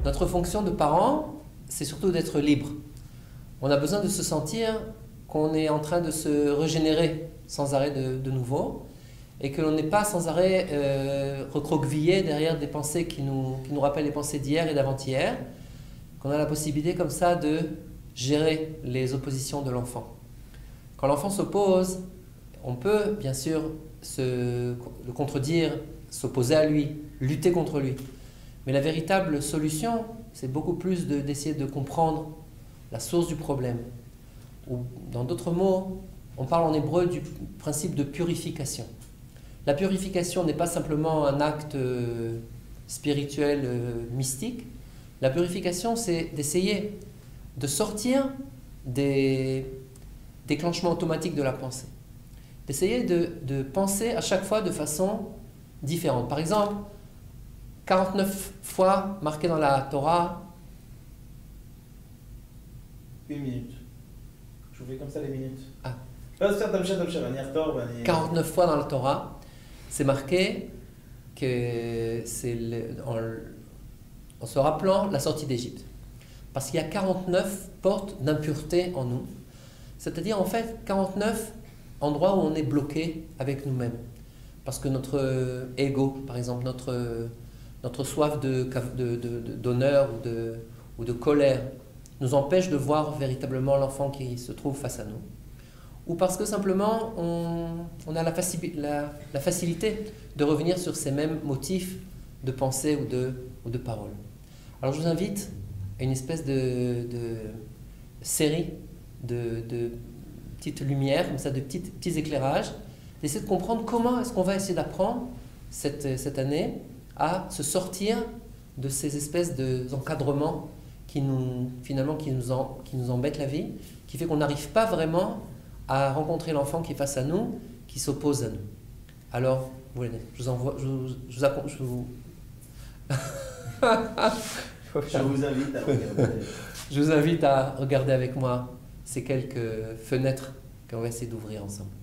Notre fonction de parent, c'est surtout d'être libre. On a besoin de se sentir qu'on est en train de se régénérer sans arrêt de nouveau et que l'on n'est pas sans arrêt recroquevillé derrière des pensées qui nous rappellent les pensées d'hier et d'avant-hier, qu'on a la possibilité comme ça de gérer les oppositions de l'enfant. Quand l'enfant s'oppose, on peut bien sûr le contredire, s'opposer à lui, lutter contre lui. Mais la véritable solution, c'est beaucoup plus d'essayer de comprendre la source du problème. Ou, dans d'autres mots, on parle en hébreu du principe de purification. La purification n'est pas simplement un acte spirituel, mystique. La purification, c'est d'essayer de sortir des déclenchements automatiques de la pensée. D'essayer de penser à chaque fois de façon différente. Par exemple, 49 fois marqué dans la Torah. 1 minute. Je vous fais comme ça les minutes. Ah. 49 fois dans la Torah, c'est marqué que c'est en se rappelant la sortie d'Égypte. Parce qu'il y a 49 portes d'impureté en nous. C'est-à-dire en fait 49 endroits où on est bloqué avec nous-mêmes. Parce que notre ego, par exemple, notre soif d'honneur ou de colère nous empêche de voir véritablement l'enfant qui se trouve face à nous. Ou parce que simplement on a la facilité de revenir sur ces mêmes motifs de pensée ou de parole. Alors je vous invite à une espèce de série de petites lumières, comme ça, de petits éclairages, d'essayer de comprendre comment est-ce qu'on va essayer d'apprendre cette année à se sortir de ces espèces d'encadrements qui nous embêtent la vie, qui fait qu'on n'arrive pas vraiment à rencontrer l'enfant qui est face à nous, qui s'oppose à nous. Alors, je vous invite à regarder avec moi ces quelques fenêtres qu'on va essayer d'ouvrir ensemble.